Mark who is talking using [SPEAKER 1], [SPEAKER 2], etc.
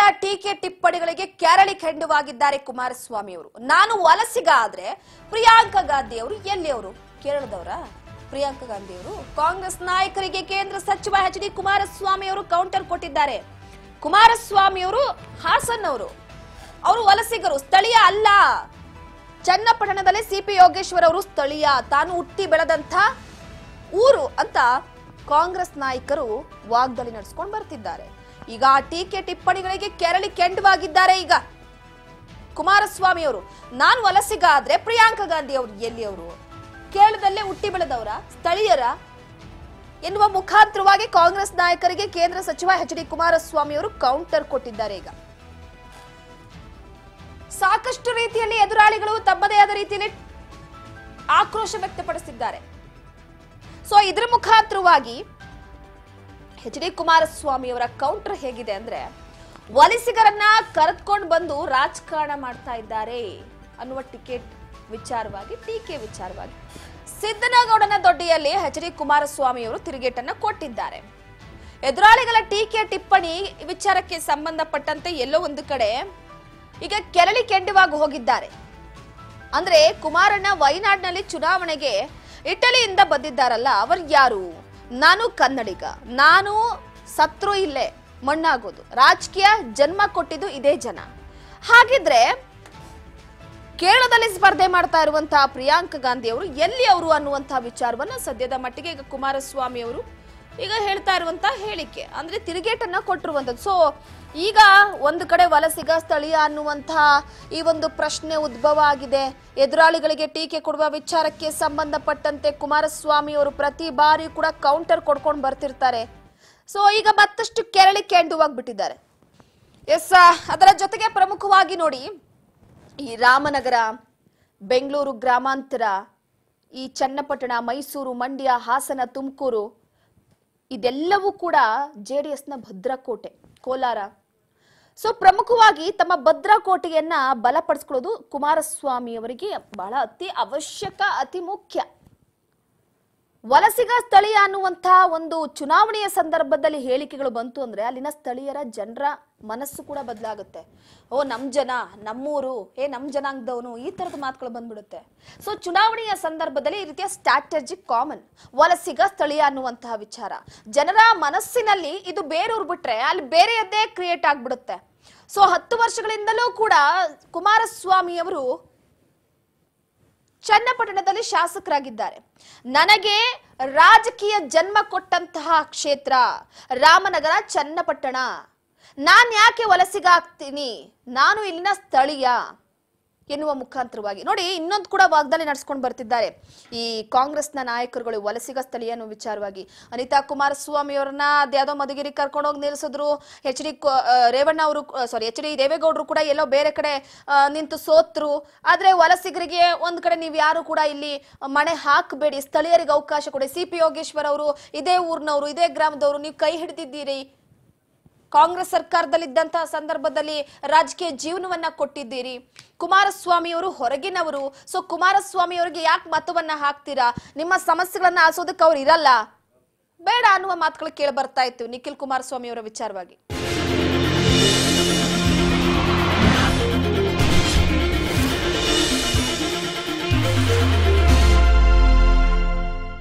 [SPEAKER 1] ಟೀಕೆ ಟಿಪ್ಪಣಿಗಳಿಗೆ ಕೆರಳಿ ಕೆಂಡವಾಗಿದ್ದಾರೆ ಕುಮಾರಸ್ವಾಮಿ ಅವರು. ನಾನು ವಲಸಿಗ ಆದ್ರೆ ಪ್ರಿಯಾಂಕಾ ಗಾಂಧಿ ಅವರು ಎಲ್ಲಿ ಅವರು? ಕೇರಳದವರ ಪ್ರಿಯಾಂಕಾ ಗಾಂಧಿ ಅವರು ಕಾಂಗ್ರೆಸ್ ನಾಯಕರಿಗೆ ಕೇಂದ್ರ ಸಚಿವ ಎಚ್.ಡಿ. ಕುಮಾರಸ್ವಾಮಿ ಅವರು ಕೌಂಟರ್ ಕೊಟ್ಟಿದ್ದಾರೆ. ಕುಮಾರಸ್ವಾಮಿ ಅವರು ಹಾಸನ್ ಅವರು ವಲಸಿಗರು, ಸ್ಥಳೀಯ ಅಲ್ಲ. ಚನ್ನಪಟ್ಟಣದಲ್ಲಿ ಸಿಪಿ ಯೋಗೇಶ್ವರ್ ಅವರು ಸ್ಥಳೀಯ, ತಾನು ಹುಟ್ಟಿ ಬೆಳೆದಂತ ಊರು ಅಂತ ಕಾಂಗ್ರೆಸ್ ನಾಯಕರು ವಾಗ್ದಾಳಿ ನಡೆಸಿಕೊಂಡು ಬರ್ತಿದ್ದಾರೆ. ಈಗ ಆ ಟೀಕೆ ಟಿಪ್ಪಣಿಗಳಿಗೆ ಕೆರಳಿ ಕೆಂಡವಾಗಿದ್ದಾರೆ. ಈಗ ಕುಮಾರಸ್ವಾಮಿ ಅವರು ನಾನು ವಲಸಿಗ ಆದ್ರೆ ಪ್ರಿಯಾಂಕಾ ಗಾಂಧಿ ಅವರು ಎಲ್ಲಿ ಅವರು? ಕೇರಳದಲ್ಲೇ ಹುಟ್ಟಿ ಬೆಳೆದವರ, ಸ್ಥಳೀಯರ ಎನ್ನುವ ಮುಖಾಂತರವಾಗಿ ಕಾಂಗ್ರೆಸ್ ನಾಯಕರಿಗೆ ಕೇಂದ್ರ ಸಚಿವ ಎಚ್.ಡಿ. ಕುಮಾರಸ್ವಾಮಿ ಅವರು ಕೌಂಟರ್ ಕೊಟ್ಟಿದ್ದಾರೆ. ಈಗ ಸಾಕಷ್ಟು ರೀತಿಯಲ್ಲಿ ಎದುರಾಳಿಗಳು ತಮ್ಮದೇ ಆದ ರೀತಿಯಲ್ಲಿ ಆಕ್ರೋಶ ವ್ಯಕ್ತಪಡಿಸಿದ್ದಾರೆ. ಸೊ ಇದರ ಮುಖಾಂತರವಾಗಿ ಎಚ್.ಡಿ. ಕುಮಾರಸ್ವಾಮಿ ಅವರ ಕೌಂಟರ್ ಹೇಗಿದೆ ಅಂದ್ರೆ, ವಲಸಿಗರನ್ನ ಕರೆದುಕೊಂಡು ಬಂದು ರಾಜಕಾರಣ ಮಾಡ್ತಾ ಇದ್ದಾರೆ ಅನ್ನುವ ಟಿಕೆಟ್ ವಿಚಾರವಾಗಿ, ಟೀಕೆ ವಿಚಾರವಾಗಿ ಸಿದ್ದನಗೌಡನ ದೊಡ್ಡಿಯಲ್ಲಿ ಎಚ್.ಡಿ. ಕುಮಾರಸ್ವಾಮಿ ಅವರು ತಿರುಗೇಟನ್ನ ಕೊಟ್ಟಿದ್ದಾರೆ. ಎದುರಾಳಿಗಳ ಟೀಕೆ ಟಿಪ್ಪಣಿ ವಿಚಾರಕ್ಕೆ ಸಂಬಂಧಪಟ್ಟಂತೆ ಎಲ್ಲೋ ಒಂದು ಕಡೆ ಈಗ ಕೆರಳಿ ಕೆಂಡವಾಗಿ ಹೋಗಿದ್ದಾರೆ. ಅಂದ್ರೆ ಕುಮಾರಣ್ಣ ವಯನಾಡ್ನಲ್ಲಿ ಚುನಾವಣೆಗೆ ಇಟಲಿಯಿಂದ ಬಂದಿದ್ದಾರಲ್ಲ, ಅವರು ಯಾರು? ನಾನು ಕನ್ನಡಿಗ, ನಾನು ಸತ್ರು ಇಲ್ಲೇ ಮಣ್ಣಾಗೋದು, ರಾಜಕೀಯ ಜನ್ಮ ಕೊಟ್ಟಿದ್ದು ಇದೇ ಜನ. ಹಾಗಿದ್ರೆ ಕೇರಳದಲ್ಲಿ ಸ್ಪರ್ಧೆ ಮಾಡ್ತಾ ಇರುವಂತಹ ಪ್ರಿಯಾಂಕಾ ಗಾಂಧಿ ಅವರು ಎಲ್ಲಿ ಅವರು ಅನ್ನುವಂತಹ ವಿಚಾರವನ್ನ ಸದ್ಯದ ಮಟ್ಟಿಗೆ ಈಗ ಕುಮಾರಸ್ವಾಮಿ ಅವರು ಈಗ ಹೇಳ್ತಾ ಇರುವಂತಹ ಹೇಳಿಕೆ ಅಂದ್ರೆ ತಿರುಗೇಟನ್ನ ಕೊಟ್ಟಿರುವಂತದ್ದು. ಸೊ ಈಗ ಒಂದು ಕಡೆ ವಲಸಿಗ, ಸ್ಥಳೀಯ ಅನ್ನುವಂತಹ ಈ ಒಂದು ಪ್ರಶ್ನೆ ಉದ್ಭವ ಆಗಿದೆ. ಎದುರಾಳಿಗಳಿಗೆ ಟೀಕೆ ಕೊಡುವ ವಿಚಾರಕ್ಕೆ ಸಂಬಂಧಪಟ್ಟಂತೆ ಕುಮಾರಸ್ವಾಮಿ ಅವರು ಪ್ರತಿ ಬಾರಿ ಕೂಡ ಕೌಂಟರ್ ಕೊಡ್ಕೊಂಡು ಬರ್ತಿರ್ತಾರೆ. ಸೊ ಈಗ ಮತ್ತಷ್ಟು ಕೆರಳಿ ಕೆಂಡವಾಗ್ಬಿಟ್ಟಿದ್ದಾರೆ. ಎಸ್, ಅದರ ಜೊತೆಗೆ ಪ್ರಮುಖವಾಗಿ ನೋಡಿ, ಈ ರಾಮನಗರ, ಬೆಂಗಳೂರು ಗ್ರಾಮಾಂತರ, ಈ ಚನ್ನಪಟ್ಟಣ, ಮೈಸೂರು, ಮಂಡ್ಯ, ಹಾಸನ, ತುಮಕೂರು ಇದೆಲ್ಲವೂ ಕೂಡ ಜೆಡಿಎಸ್ನ ಭದ್ರಕೋಟೆ. ಕೋಲಾರ. ಸೊ ಪ್ರಮುಖವಾಗಿ ತಮ್ಮ ಭದ್ರಕೋಟೆಯನ್ನ ಬಲಪಡಿಸ್ಕೊಳ್ಳೋದು ಕುಮಾರಸ್ವಾಮಿ ಅವರಿಗೆ ಬಹಳ ಅತಿ ಅವಶ್ಯಕ, ಅತಿ ಮುಖ್ಯ. ವಲಸಿಗ, ಸ್ಥಳೀಯ ಅನ್ನುವಂತಹ ಒಂದು ಚುನಾವಣೆಯ ಸಂದರ್ಭದಲ್ಲಿ ಹೇಳಿಕೆಗಳು ಬಂತು ಅಂದ್ರೆ ಅಲ್ಲಿನ ಸ್ಥಳೀಯರ ಜನರ ಮನಸ್ಸು ಕೂಡ ಬದಲಾಗುತ್ತೆ. ಓ ನಮ್ ಜನ, ನಮ್ಮೂರು, ನಮ್ ಜನಾಂಗದವನು, ಈ ತರದ ಮಾತುಗಳು ಬಂದ್ಬಿಡುತ್ತೆ. ಸೊ ಚುನಾವಣೆಯ ಸಂದರ್ಭದಲ್ಲಿ ಈ ರೀತಿಯ ಸ್ಟ್ರಾಟಜಿಕ್ ಕಾಮನ್ ವಲಸಿಗ, ಸ್ಥಳೀಯ ಅನ್ನುವಂತಹ ವಿಚಾರ ಜನರ ಮನಸ್ಸಿನಲ್ಲಿ ಇದು ಬೇರೂರ್ ಬಿಟ್ರೆ ಅಲ್ಲಿ ಬೇರೆಯದ್ದೇ ಕ್ರಿಯೇಟ್ ಆಗ್ಬಿಡುತ್ತೆ. ಸೊ 10 ವರ್ಷಗಳಿಂದಲೂ ಕೂಡ ಕುಮಾರಸ್ವಾಮಿ ಅವರು ಚನ್ನಪಟ್ಟಣದಲ್ಲಿ ಶಾಸಕರಾಗಿದ್ದಾರೆ. ನನಗೆ ರಾಜಕೀಯ ಜನ್ಮ ಕೊಟ್ಟಂತಹ ಕ್ಷೇತ್ರ ರಾಮನಗರ, ಚನ್ನಪಟ್ಟಣ. ನಾನ್ ಯಾಕೆ ವಲಸಿಗ ಆಗ್ತೀನಿ, ನಾನು ಇಲ್ಲಿನ ಸ್ಥಳೀಯ ಎನ್ನುವ ಮುಖಾಂತರವಾಗಿ ನೋಡಿ ಇನ್ನೊಂದು ಕೂಡ ವಾಗ್ದಾಳಿ ನಡೆಸ್ಕೊಂಡು ಬರ್ತಿದ್ದಾರೆ ಈ ಕಾಂಗ್ರೆಸ್ನ ನಾಯಕರುಗಳು ವಲಸಿಗ, ಸ್ಥಳೀಯ ಅನ್ನೋ ವಿಚಾರವಾಗಿ. ಅನಿತಾ ಕುಮಾರಸ್ವಾಮಿ ಅವರನ್ನ ಅದ್ಯಾವುದೋ ಮಧುಗಿರಿ ಕರ್ಕೊಂಡೋಗಿ ನಿಲ್ಲಿಸಿದ್ರು. ಎಚ್.ಡಿ. ರೇವಣ್ಣ ಅವರು, ಎಚ್.ಡಿ. ದೇವೇಗೌಡರು ಕೂಡ ಎಲ್ಲೋ ಬೇರೆ ಕಡೆ ನಿಂತು ಸೋತ್ರು. ಆದ್ರೆ ವಲಸಿಗರಿಗೆ ಒಂದ್ ಕಡೆ ನೀವು ಯಾರು ಕೂಡ ಇಲ್ಲಿ ಮಣೆ ಹಾಕಬೇಡಿ, ಸ್ಥಳೀಯರಿಗೆ ಅವಕಾಶ ಕೊಡಿ. ಸಿಪಿ ಯೋಗೇಶ್ವರ್ ಅವರು ಇದೇ ಊರಿನವರು, ಇದೇ ಗ್ರಾಮದವರು, ನೀವು ಕೈ ಹಿಡಿದಿದ್ದೀರಿ, ಕಾಂಗ್ರೆಸ್ ಸರ್ಕಾರದಲ್ಲಿದ್ದಂತಹ ಸಂದರ್ಭದಲ್ಲಿ ರಾಜಕೀಯ ಜೀವನವನ್ನ ಕೊಟ್ಟಿದ್ದೀರಿ. ಕುಮಾರಸ್ವಾಮಿ ಅವರು ಹೊರಗಿನವರು. ಸೊ ಕುಮಾರಸ್ವಾಮಿ ಅವರಿಗೆ ಯಾಕೆ ಮತವನ್ನ ಹಾಕ್ತೀರಾ? ನಿಮ್ಮ ಸಮಸ್ಯೆಗಳನ್ನ ಆಸೋದಕ್ಕೆ ಅವ್ರು ಇರಲ್ಲ, ಬೇಡ ಅನ್ನುವ ಮಾತುಗಳು ಕೇಳಿ ಬರ್ತಾ ಇತ್ತು ನಿಖಿಲ್ ಕುಮಾರಸ್ವಾಮಿ ಅವರ ವಿಚಾರವಾಗಿ.